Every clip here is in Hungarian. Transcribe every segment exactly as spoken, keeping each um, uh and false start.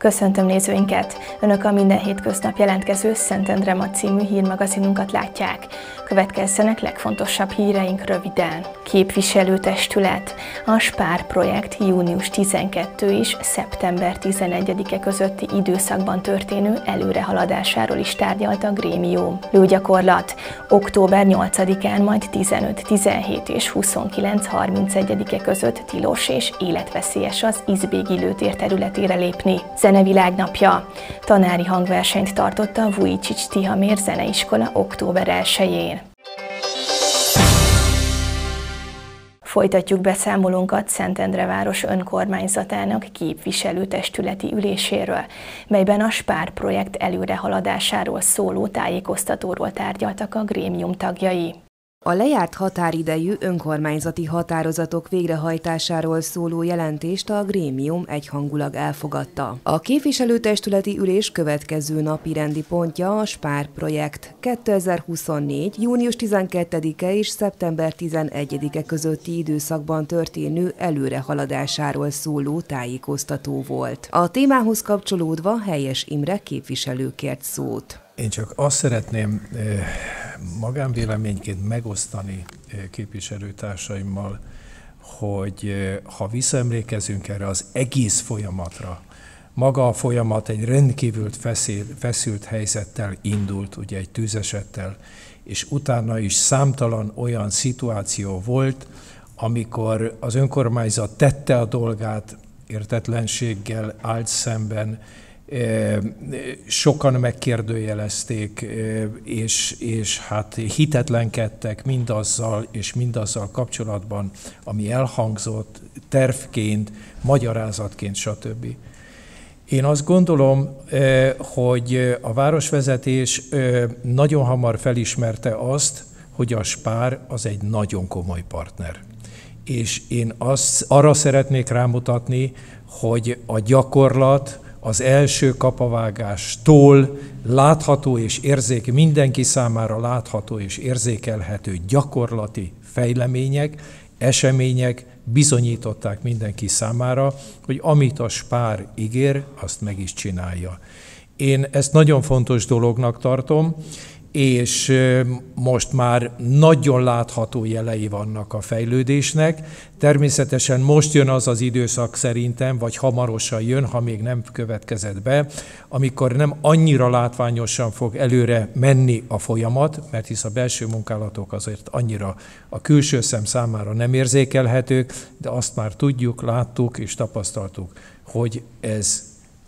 Köszöntöm nézőinket! Önök a minden hétköznap jelentkező Szentendre Ma című hírmagazinunkat látják. Következzenek legfontosabb híreink röviden. Képviselőtestület. A SPÁR projekt június tizenkettedike és szeptember tizenegyedike közötti időszakban történő előrehaladásáról is tárgyalt a grémium. Lőgyakorlat. október nyolcadikán, majd tizenöt, tizenhét és huszonkilenc, harmincegyedike között tilos és életveszélyes az Izbégi lőtér területére lépni. Zenevilágnapja. Tanári hangversenyt tartott a Vujicic Tihamér Zeneiskola október elsején. Folytatjuk beszámolónkat Szentendre város önkormányzatának képviselőtestületi üléséről, melyben a SPÁR projekt előrehaladásáról szóló tájékoztatóról tárgyaltak a grémium tagjai. A lejárt határidejű önkormányzati határozatok végrehajtásáról szóló jelentést a grémium egyhangulag elfogadta. A képviselőtestületi ülés következő napirendi pontja a SPÁR projekt kétezer-huszonnégy. június tizenkettedike és szeptember tizenegyedike közötti időszakban történő előrehaladásáról szóló tájékoztató volt. A témához kapcsolódva Helyes Imre képviselő kért szót. Én csak azt szeretném magánvéleményként megosztani képviselőtársaimmal, hogy ha visszaemlékezünk erre az egész folyamatra, maga a folyamat egy rendkívül feszült helyzettel indult, ugye egy tűzesettel, és utána is számtalan olyan szituáció volt, amikor az önkormányzat tette a dolgát, értetlenséggel állt szemben, sokan megkérdőjelezték, és, és hát hitetlenkedtek mindazzal és mindazzal kapcsolatban, ami elhangzott tervként, magyarázatként, stb. Én azt gondolom, hogy a városvezetés nagyon hamar felismerte azt, hogy a SPÁR az egy nagyon komoly partner. És én azt, arra szeretnék rámutatni, hogy a gyakorlat az első kapavágástól látható és érzék, mindenki számára látható és érzékelhető gyakorlati fejlemények, események bizonyították mindenki számára, hogy amit a SPÁR ígér, azt meg is csinálja. Én ezt nagyon fontos dolognak tartom, és most már nagyon látható jelei vannak a fejlődésnek. Természetesen most jön az az időszak szerintem, vagy hamarosan jön, ha még nem következett be, amikor nem annyira látványosan fog előre menni a folyamat, mert hisz a belső munkálatok azért annyira a külső szem számára nem érzékelhetők, de azt már tudjuk, láttuk és tapasztaltuk, hogy ez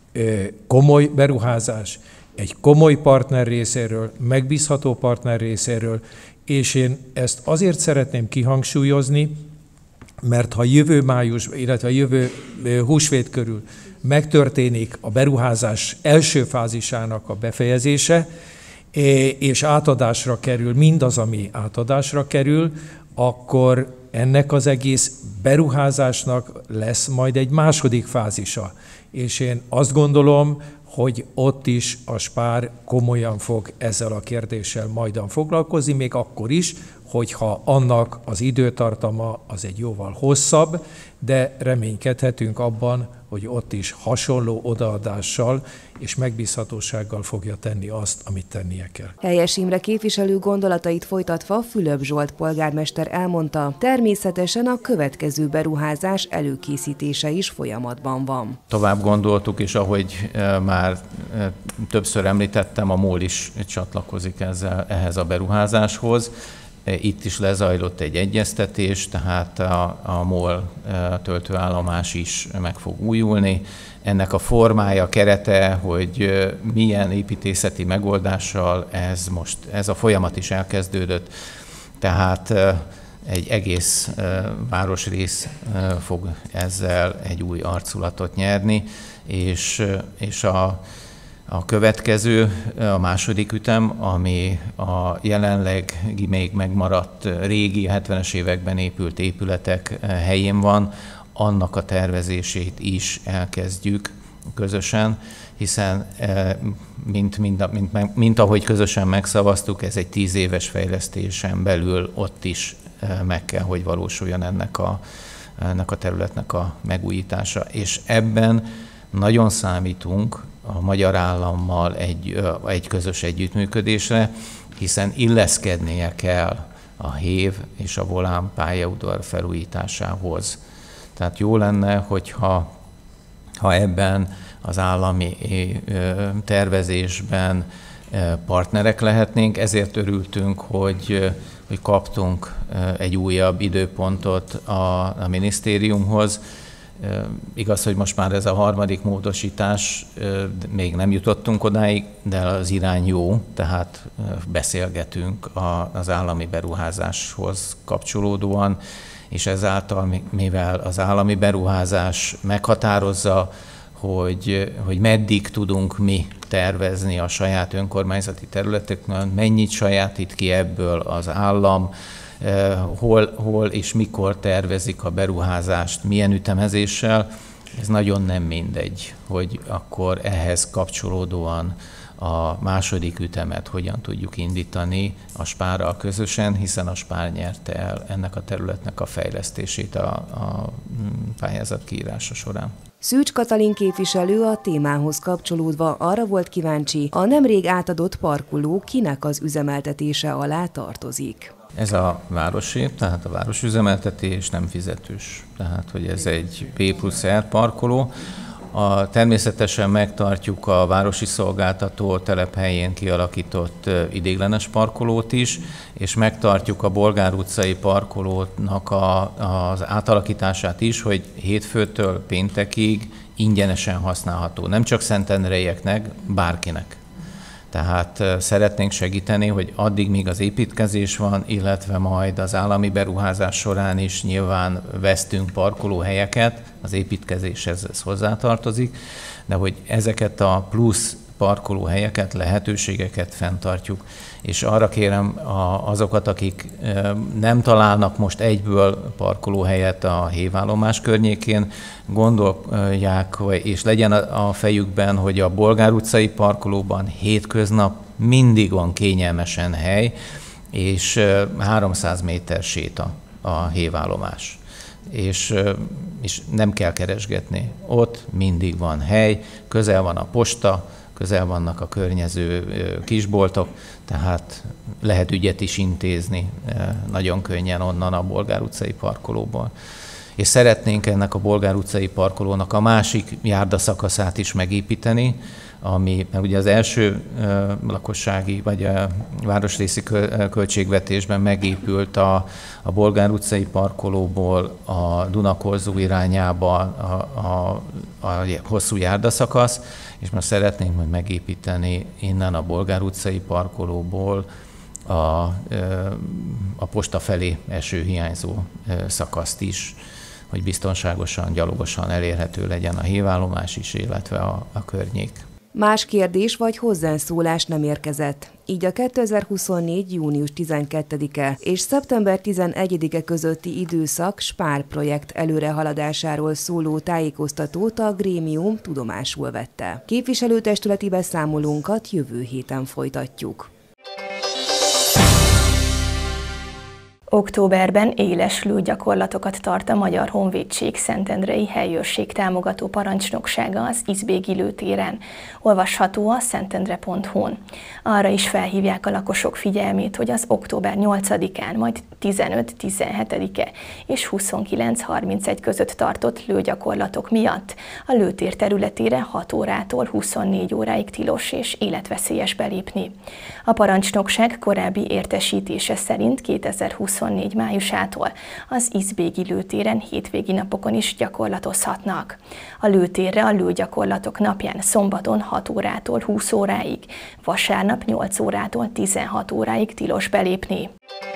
komoly beruházás, egy komoly partner részéről, megbízható partner részéről, és én ezt azért szeretném kihangsúlyozni, mert ha jövő május, illetve jövő húsvét körül megtörténik a beruházás első fázisának a befejezése, és átadásra kerül mindaz, ami átadásra kerül, akkor ennek az egész beruházásnak lesz majd egy második fázisa. És én azt gondolom, hogy ott is a SPÁR komolyan fog ezzel a kérdéssel majdan foglalkozni, még akkor is, hogyha annak az időtartama az egy jóval hosszabb, de reménykedhetünk abban, hogy ott is hasonló odaadással és megbízhatósággal fogja tenni azt, amit tennie kell. Helyes Imre képviselő gondolatait folytatva Fülöp Zsolt polgármester elmondta, természetesen a következő beruházás előkészítése is folyamatban van. Tovább gondoltuk, és ahogy már többször említettem, a MOL is csatlakozik ezzel, ehhez a beruházáshoz. Itt is lezajlott egy egyeztetés, tehát a, a MOL töltőállomás is meg fog újulni. Ennek a formája, kerete, hogy milyen építészeti megoldással ez most, ez a folyamat is elkezdődött. Tehát egy egész városrész fog ezzel egy új arculatot nyerni, és, és a A következő, a második ütem, ami a jelenleg még megmaradt régi hetvenes években épült épületek helyén van, annak a tervezését is elkezdjük közösen, hiszen mint, mint, mint, mint ahogy közösen megszavaztuk, ez egy tíz éves fejlesztésen belül ott is meg kell, hogy valósuljon ennek a, ennek a területnek a megújítása. És ebben nagyon számítunk a magyar állammal egy, egy közös együttműködésre, hiszen illeszkednie kell a Hév és a Volán pályaudvar felújításához. Tehát jó lenne, hogyha ha ebben az állami tervezésben partnerek lehetnénk, ezért örültünk, hogy, hogy kaptunk egy újabb időpontot a, a minisztériumhoz. Igaz, hogy most már ez a harmadik módosítás, még nem jutottunk odáig, de az irány jó, tehát beszélgetünk az állami beruházáshoz kapcsolódóan, és ezáltal, mivel az állami beruházás meghatározza, hogy, hogy meddig tudunk mi tervezni a saját önkormányzati területekön, mennyit sajátít ki ebből az állam, hol, hol és mikor tervezik a beruházást, milyen ütemezéssel, ez nagyon nem mindegy, hogy akkor ehhez kapcsolódóan a második ütemet hogyan tudjuk indítani a Spárral közösen, hiszen a Spár nyerte el ennek a területnek a fejlesztését a, a pályázat kiírása során. Szűcs Katalin képviselő a témához kapcsolódva arra volt kíváncsi, a nemrég átadott parkoló kinek az üzemeltetése alá tartozik. Ez a városi, tehát a városüzemeltetés nem fizetős, tehát hogy ez egy P plusz R parkoló. A, természetesen megtartjuk a városi szolgáltató telephelyén kialakított ideiglenes parkolót is, és megtartjuk a Bolgár utcai parkolónak a, az átalakítását is, hogy hétfőtől péntekig ingyenesen használható, nem csak szentendreieknek, bárkinek. Tehát szeretnénk segíteni, hogy addig, míg az építkezés van, illetve majd az állami beruházás során is nyilván vesztünk parkolóhelyeket, az építkezéshez ez hozzátartozik, de hogy ezeket a plusz parkolóhelyeket, lehetőségeket fenntartjuk. És arra kérem azokat, akik nem találnak most egyből parkolóhelyet a hévállomás környékén, gondolják, és legyen a fejükben, hogy a Bolgár utcai parkolóban hétköznap mindig van kényelmesen hely, és háromszáz méter séta a hévállomás. És, és nem kell keresgetni. Ott mindig van hely, közel van a posta, közel vannak a környező kisboltok, tehát lehet ügyet is intézni nagyon könnyen onnan a Bolgár utcai parkolóból. És szeretnénk ennek a Bolgár utcai parkolónak a másik járdaszakaszát is megépíteni, ami ugye az első lakossági vagy a városrészi költségvetésben megépült a, a Bolgár utcai parkolóból a Dunakorzó irányába a, a, a hosszú járdaszakasz, és most szeretnénk majd megépíteni innen a Bolgár utcai parkolóból a, a posta felé eső hiányzó szakaszt is, hogy biztonságosan, gyalogosan elérhető legyen a hévállomás is, illetve a, a környék. Más kérdés vagy hozzászólás nem érkezett. Így a kétezer-huszonnégy. június tizenkettedike és szeptember tizenegyedike közötti időszak Spár projekt előrehaladásáról szóló tájékoztatót a grémium tudomásul vette. Képviselőtestületi beszámolónkat jövő héten folytatjuk. Októberben éles lőgyakorlatokat tart a Magyar Honvédség Szentendrei Helyőrség támogató parancsnoksága az Izbégi lőtéren. Olvasható a szentendre pont hu-n. Arra is felhívják a lakosok figyelmét, hogy az október nyolcadikán, majd tizenöt-tizenhetedike és huszonkilenc-harmincegy között tartott lőgyakorlatok miatt a lőtér területére hat órától huszonnégy óráig tilos és életveszélyes belépni. A parancsnokság korábbi értesítése szerint kétezer-huszonnégy. májusától az Izbégi lőtéren hétvégi napokon is gyakorlatozhatnak. A lőtérre a lőgyakorlatok napján szombaton hat órától húsz óráig, vasárnap nyolc órától tizenhat óráig tilos belépni.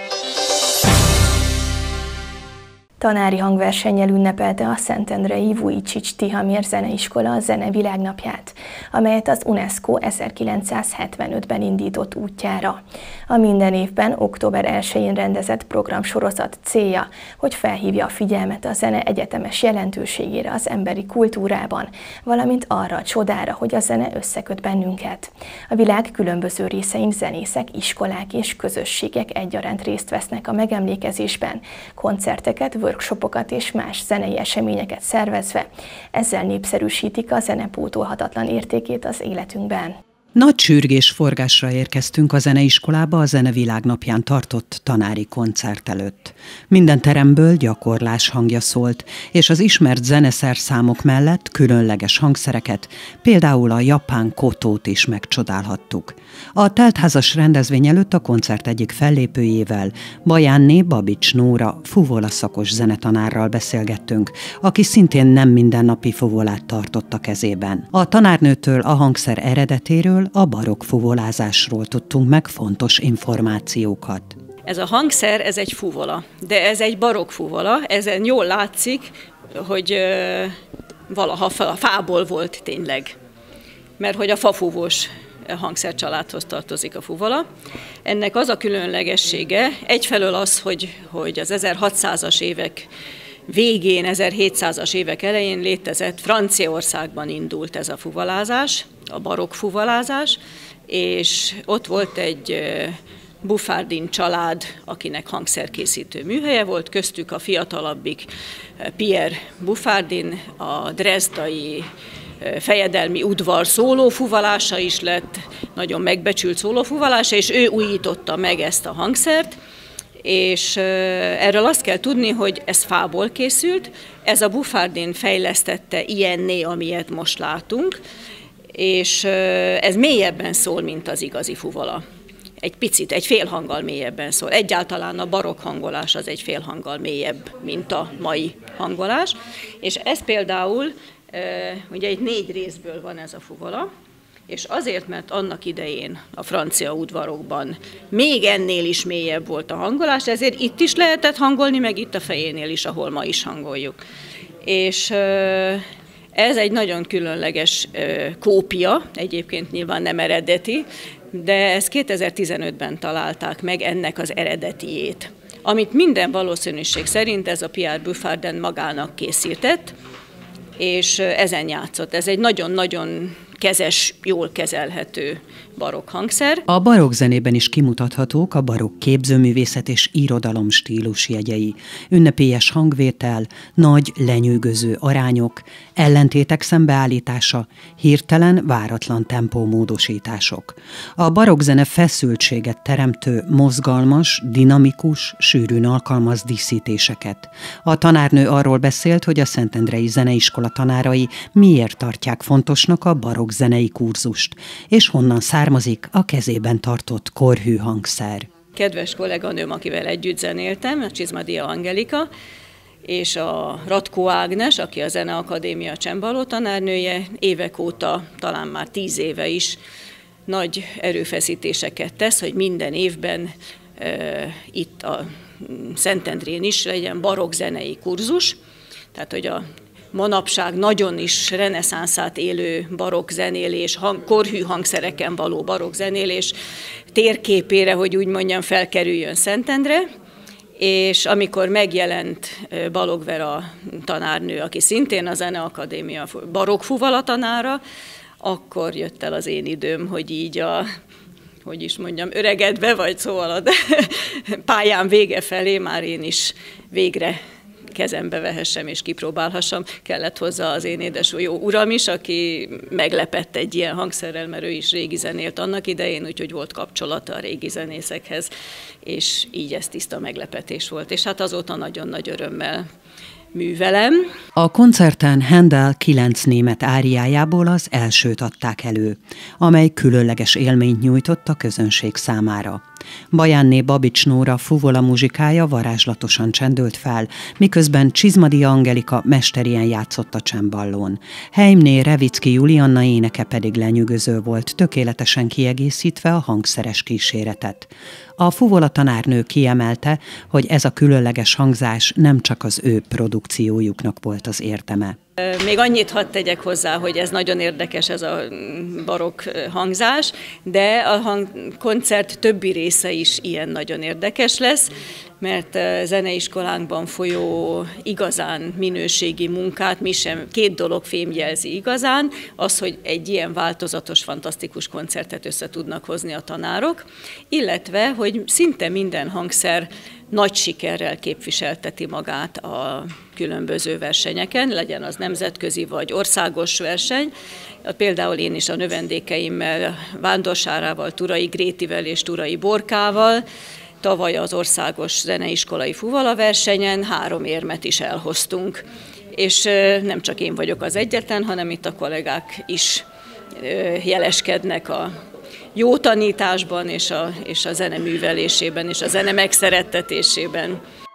Tanári hangversennyel ünnepelte a szentendrei Vujicic Tihamir Zeneiskola a Zene Világnapját, amelyet az UNESCO ezerkilencszázhetvenötben indított útjára. A minden évben október elsején rendezett programsorozat célja, hogy felhívja a figyelmet a zene egyetemes jelentőségére az emberi kultúrában, valamint arra a csodára, hogy a zene összeköt bennünket. A világ különböző részein zenészek, iskolák és közösségek egyaránt részt vesznek a megemlékezésben, koncerteket, workshopokat és más zenei eseményeket szervezve, ezzel népszerűsítik a zene pótolhatatlan értékét az életünkben. Nagy sürgés forgásra érkeztünk a zeneiskolába a Zenevilág napján tartott tanári koncert előtt. Minden teremből gyakorlás hangja szólt, és az ismert zeneszerszámok mellett különleges hangszereket, például a japán kotót is megcsodálhattuk. A teltházas rendezvény előtt a koncert egyik fellépőjével, Bajánné Babics Nóra fuvola szakos zenetanárral beszélgettünk, aki szintén nem mindennapi fuvolát tartott a kezében. A tanárnőtől a hangszer eredetéről, a barokk fuvolázásról tudtunk meg fontos információkat. Ez a hangszer, ez egy fuvola, de ez egy barokk fuvola, ezen jól látszik, hogy ö, valaha fából volt tényleg, mert hogy a fafúvós hangszercsaládhoz tartozik a fuvola. Ennek az a különlegessége, egyfelől az, hogy, hogy az ezerhatszázas évek végén, ezerhétszázas évek elején létezett, Franciaországban indult ez a fuvolázás, a barokk fuvolázás, és ott volt egy Buffardin család, akinek hangszerkészítő műhelye volt, köztük a fiatalabbik Pierre Buffardin, a drezdai fejedelmi udvar szólófuvalása is lett, nagyon megbecsült szólófuvalása, és ő újította meg ezt a hangszert, és erről azt kell tudni, hogy ez fából készült, ez a Buffardin fejlesztette ilyenné, amilyet most látunk, és ez mélyebben szól, mint az igazi fuvola. Egy picit, egy fél hanggal mélyebben szól. Egyáltalán a barokk hangolás az egy fél hanggal mélyebb, mint a mai hangolás. És ez például, ugye egy négy részből van ez a fuvola, és azért, mert annak idején a francia udvarokban még ennél is mélyebb volt a hangolás, ezért itt is lehetett hangolni, meg itt a fejénél is, ahol ma is hangoljuk. És ez egy nagyon különleges kópia, egyébként nyilván nem eredeti, de ezt kétezer-tizenötben találták meg ennek az eredetiét, amit minden valószínűség szerint ez a Pierre Buffardin magának készített, és ezen játszott. Ez egy nagyon-nagyon kezes, jól kezelhető barokk hangszer. A barokk zenében is kimutathatók a barokk képzőművészet és irodalom stílusjegyei, ünnepélyes hangvétel, nagy, lenyűgöző arányok, ellentétek szembeállítása, hirtelen, váratlan tempómódosítások. A barokk zene feszültséget teremtő, mozgalmas, dinamikus, sűrűn alkalmaz díszítéseket. A tanárnő arról beszélt, hogy a Szentendrei Zeneiskola tanárai miért tartják fontosnak a barokk zenei kurzust, és honnan származik a kezében tartott korhű hangszer. Kedves kolléganőm, akivel együtt zenéltem, a Csizmadia Angelika, és a Ratko Ágnes, aki a Zeneakadémia csembaló tanárnője, évek óta, talán már tíz éve is nagy erőfeszítéseket tesz, hogy minden évben e, itt a Szentendrén is legyen barokk zenei kurzus, tehát hogy a manapság nagyon is reneszánszát élő barokk zenélés, hang, korhű hangszereken való barokk zenélés térképére, hogy úgy mondjam, felkerüljön Szentendre, és amikor megjelent Balogh Vera tanárnő, aki szintén a Zeneakadémia barokk fuvala tanára, akkor jött el az én időm, hogy így a, hogy is mondjam, öregedve, vagy szóval a pályám vége felé már én is végre kezembe vehessem és kipróbálhassam. Kellett hozzá az én édes jó uram is, aki meglepett egy ilyen hangszerrel, mert ő is régi zenélt annak idején, úgyhogy volt kapcsolata a régi zenészekhez, és így ez tiszta meglepetés volt. És hát azóta nagyon nagy örömmel művelem. A koncerten Handel kilenc német áriájából az elsőt adták elő, amely különleges élményt nyújtott a közönség számára. Bajánné Babics Nóra fuvola muzsikája varázslatosan csendült fel, miközben Csizmadia Angelika mesterien játszott a cemballón. Heimné Revicki Julianna éneke pedig lenyűgöző volt, tökéletesen kiegészítve a hangszeres kíséretet. A fuvola tanárnő kiemelte, hogy ez a különleges hangzás nem csak az ő produkciójuknak volt az érdeme. Még annyit hadd tegyek hozzá, hogy ez nagyon érdekes, ez a barokk hangzás, de a hang koncert többi része is ilyen nagyon érdekes lesz, mert zeneiskolánkban folyó igazán minőségi munkát mi sem, két dolog fémjelzi igazán, az, hogy egy ilyen változatos, fantasztikus koncertet össze tudnak hozni a tanárok, illetve, hogy szinte minden hangszer nagy sikerrel képviselteti magát a különböző versenyeken, legyen az nemzetközi vagy országos verseny. Például én is a növendékeimmel, Vándor-Sárával, Turai Grétivel és Turai Borkával tavaly az országos zeneiskolai fuvala versenyen három érmet is elhoztunk. És nem csak én vagyok az egyetlen, hanem itt a kollégák is jeleskednek a jó tanításban, és a, és a zene művelésében, és a zene megszerettetésében.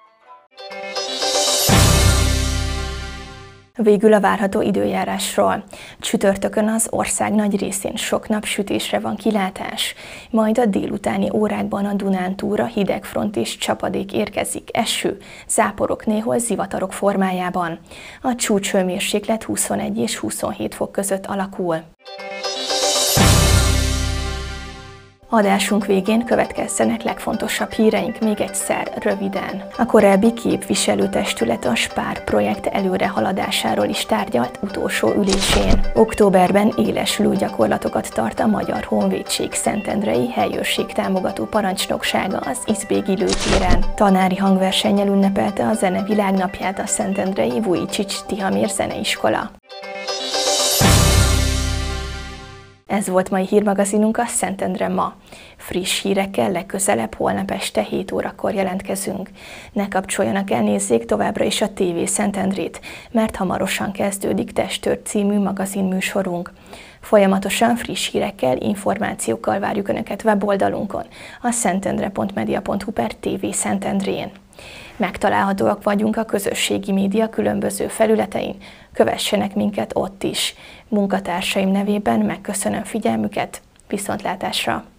Végül a várható időjárásról. Csütörtökön az ország nagy részén sok napsütésre van kilátás, majd a délutáni órákban a Dunántúlra hidegfront és csapadék érkezik, eső, záporok, néhol zivatarok formájában. A csúcshőmérséklet huszonegy és huszonhét fok között alakul. Adásunk végén következzenek legfontosabb híreink még egyszer, röviden. A korábbi képviselőtestület a SPÁR projekt előrehaladásáról is tárgyalt utolsó ülésén. Októberben éles gyakorlatokat tart a Magyar Honvédség Szentendrei Helyőrség Támogató Parancsnoksága az Izbégi lőtéren. Tanári hangversennyel ünnepelte a Zene Világnapját a szentendrei Vujicic Tihamir Zeneiskola. Ez volt mai hírmagazinunk, a Szentendre ma. Friss hírekkel legközelebb holnap este hét órakor jelentkezünk. Ne kapcsoljanak el, nézzék továbbra is a té vé Szentendrét, mert hamarosan kezdődik Testőr című magazinműsorunk. Folyamatosan friss hírekkel, információkkal várjuk Önöket weboldalunkon, a szentendre pont media pont hu per té vé Szentendrén. Megtalálhatóak vagyunk a közösségi média különböző felületein, kövessenek minket ott is. Munkatársaim nevében megköszönöm figyelmüket, viszontlátásra!